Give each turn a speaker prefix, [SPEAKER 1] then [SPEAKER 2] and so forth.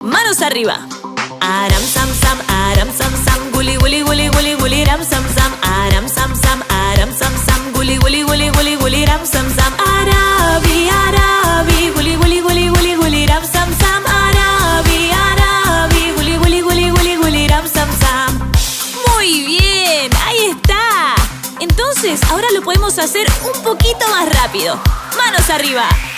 [SPEAKER 1] Manos arriba. Aram sam sam, aram sam sam, guli guli guli guli guli ram sam sam, aram sam sam, aram sam sam, guli guli guli guli guli ram sam sam, arabi arabi, guli guli guli guli guli ram sam sam, arabi arabi, guli guli guli guli guli ram sam sam. Muy bien, ahí está. Entonces ahora lo podemos hacer un poquito más rápido. Manos arriba.